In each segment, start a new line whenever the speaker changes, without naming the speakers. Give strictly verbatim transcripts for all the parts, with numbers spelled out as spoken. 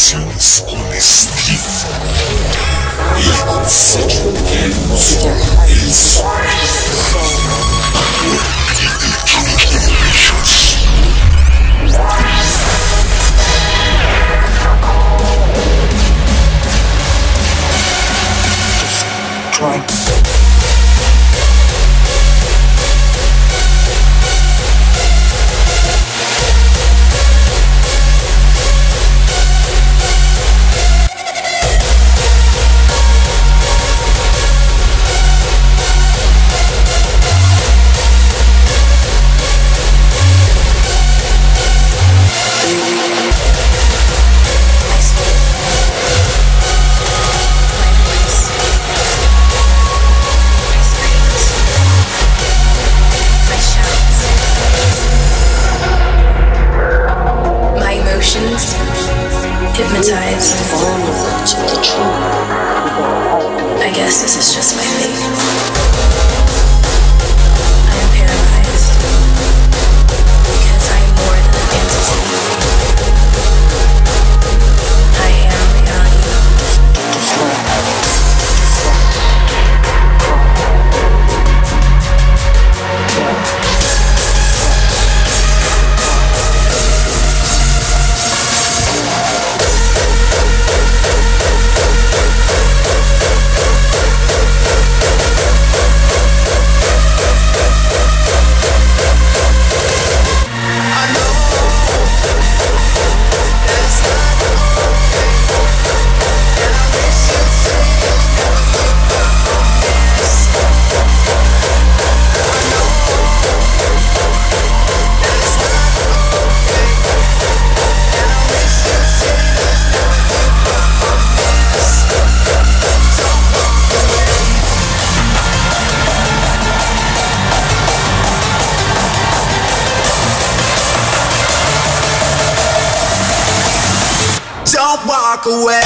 Canciones con Estilo, el consejo que usa el sonido electrónica. Try.
Hypnotized. I guess this is just my fate. I am paralyzed because I am more than a fantasy. I am reality.
Don't walk away.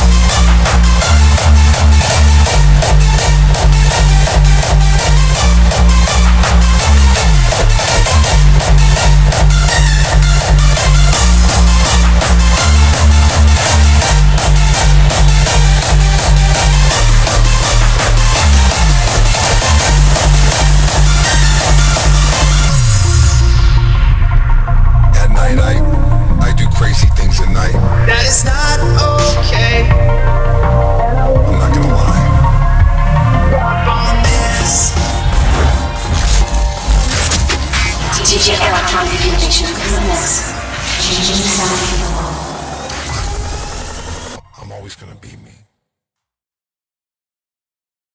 At night, I, I do crazy things at night.
That is not okay.
I'm not gonna lie.
On this.
djelectronicinnovations in the mix. Changing the sound of the world.
I'm always gonna be me.